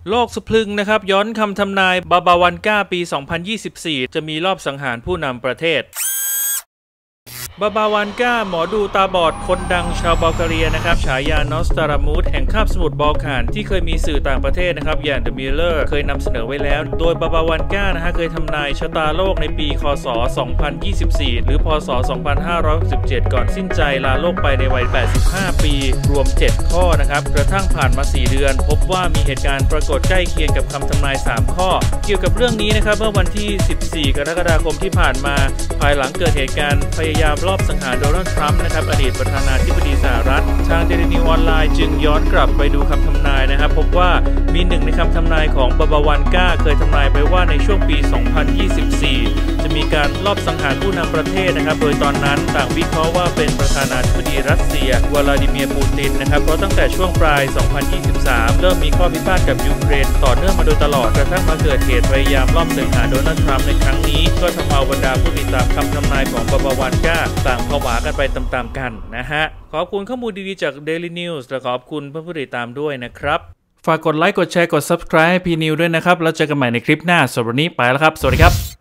โลกสะพรึงนะครับย้อนคำทำนายบาบาวันก้าปี 2024 จะมีรอบสังหารผู้นำประเทศบาบาวันก้าหมอดูตาบอดคนดังชาวบัลแกเรียนะครับฉายานอสตารามูสแห่งคาบสมุทรบอลข่านที่เคยมีสื่อต่างประเทศนะครับอย่าง The Mirror เคยนำเสนอไว้แล้วโดยบาบาวันก้านะฮะเคยทำนายชะตาโลกในปีคศ 2024 หรือพศ 2567 ก่อนสิ้นใจลาโลกไปในวัย 85 ปีรวม 7 ข้อนะครับกระทั่งผ่านมา 4 เดือนพบว่ามีเหตุการณ์ปรากฏใกล้เคียงกับคำทำนาย 3 ข้อเกี่ยวกับเรื่องนี้นะครับเมื่อวันที่ 14 กรกฎาคมที่ผ่านมาภายหลังเกิดเหตุการณ์พยายามรอบสังหารโดนัลด์ทรัมป์นะครับอดีตประธานาธิบดีสหรัฐทาง Daily News ออนไลน์จึงย้อนกลับไปดูคำทำนายนะครับพบว่ามีหนึ่งในคำทำนายของบาบาวันก้าเคยทำนายไปว่าในช่วงปี 2024 จะมีการลอบสังหารผู้นำประเทศนะครับโดยตอนนั้นต่างวิเคราะห์ว่าเป็นประธานาธิบดีรัสเซียวลาดิเมียร์ปูตินนะครับเพราะตั้งแต่ช่วงปลาย 2023 เริ่มมีข้อพิพาทกับยูเครนต่อเนื่องมาโดยตลอดกระทั่งมาเกิดเหตุพยายามลอบสังหารโดนัลด์ทรัมป์ในครั้งนี้ก็ทำเอาบรรดาผู้ติดตามคำทำนายของบาบาวันก้าต่างผวากันไปตามๆกันนะฮะขอบคุณข้อมูลดีๆจาก Daily News และขอบคุณผู้ติดตามด้วยนะครับฝากกดไลค์กดแชร์กด Subscribe ให้พีนิวด้วยนะครับแล้วเจอกันใหม่ในคลิปหน้าสำหรับวันนี้ไปแล้วครับสวัสดีครับ